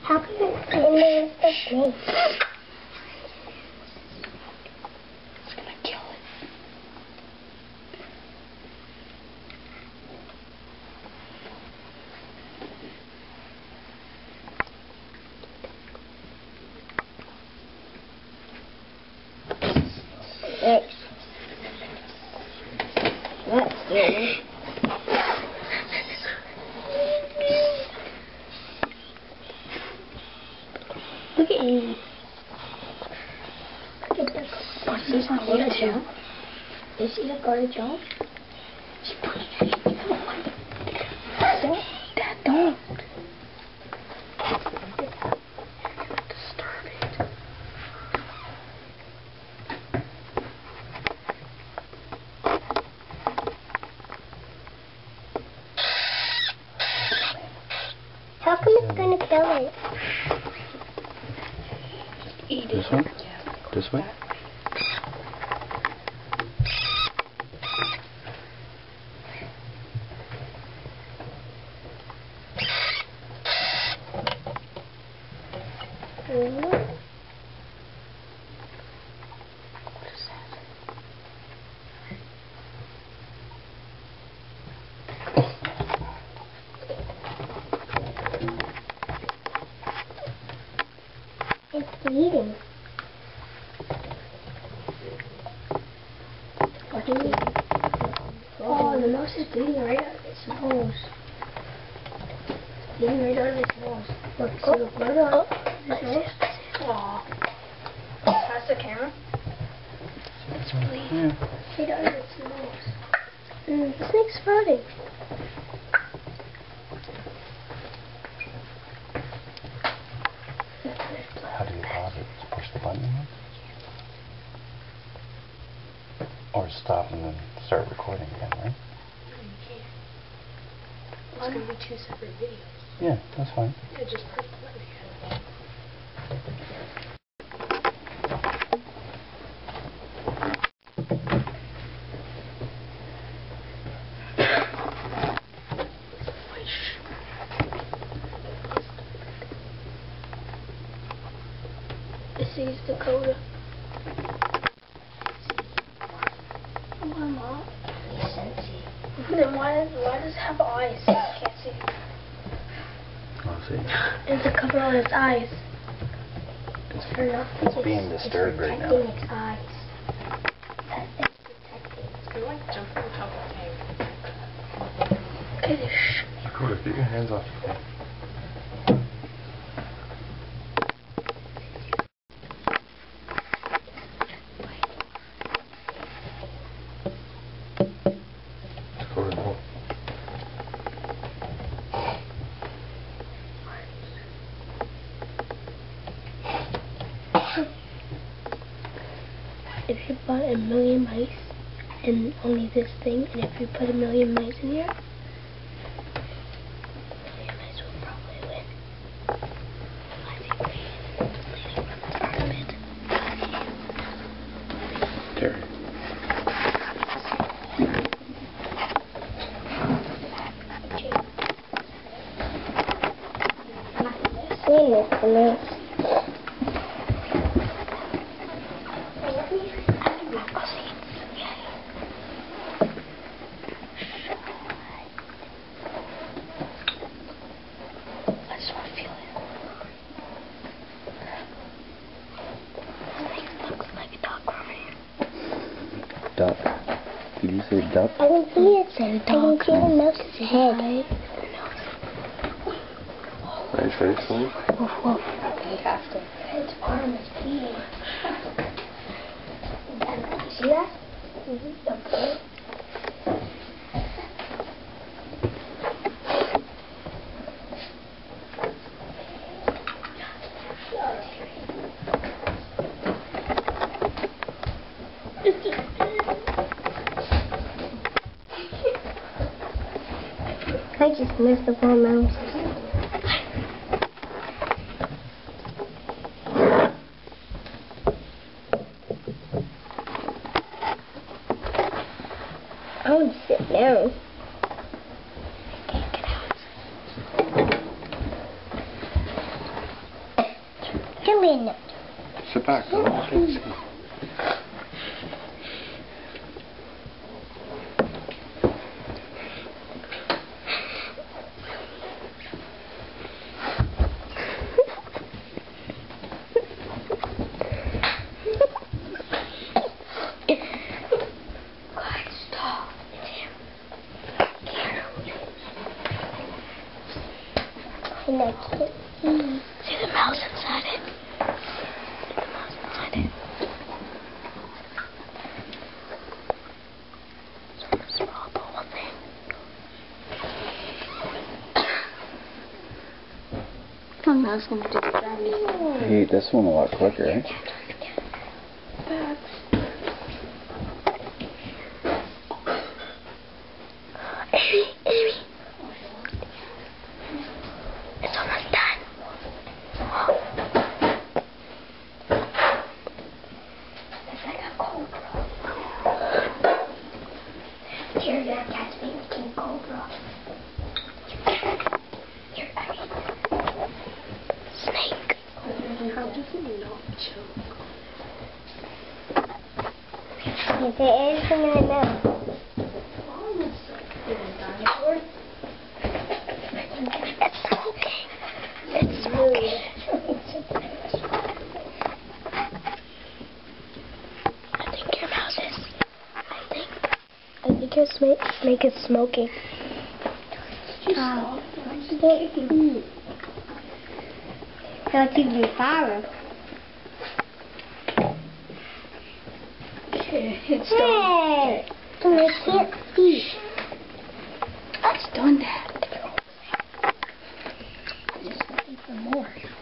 How can it get in there with the snake? It's gonna kill it. That's scary. Look at you. Look at this. What is this on water too? You see the garter jump? Dad, don't. Disturb it. How come it's gonna kill it? Eat it. This one? Yeah. This way? It's bleeding. What is it? Oh, the mouse is bleeding right out of its nose. It's bleeding right out of its nose. Look, see the blood out of its nose? Aww. That's the camera? It's bleeding. Yeah. Right out of its nose. The snake's sprouting. How do you pause it? Just push the button again? Or stop and then start recording again, right? It's going to be 2 separate videos. Yeah, that's fine. Yeah, just press the button again. This is Dakota. Why not? He's sensy. Then why does it have eyes? I can't see. I'll see. It's a cover on its eyes. It's, Or not, it's being disturbed right now. It's protecting its eyes. It's protecting. You're like jumping on top of the tank. Okay, Dakota, get your hands off your thing. Dakota, no. If you bought a million mice and only this thing, and if you put a million mice in here, a million mice will probably win. I think please run this part of it. Terry. Name is the mouse. I just want to feel it. It looks like a duck from here. Duck. Did you say duck? I can see it. I can see the mouse's head. Right face, please. Woof woof. Fantastic. Its arm is bleeding. You see that? Okay. I just missed the poor mouse. I want to sit down. Sit back. I can't see. And I can't see the mouse inside it. See the mouse inside it. So I'm gonna swallow the whole thing. Come, mouse, gonna do that. You eat this one a lot quicker, eh? It's almost done. It's like a cobra. Here, that cat's being king cobra. Here, snake. How does it not choke? Is there anything I know? It's smoking. It's smoking. I think your mouse is. I think your snake is smoking. Oh. That'll keep you fire. It's done. And I can't see. It's done that. I just want to eat some more.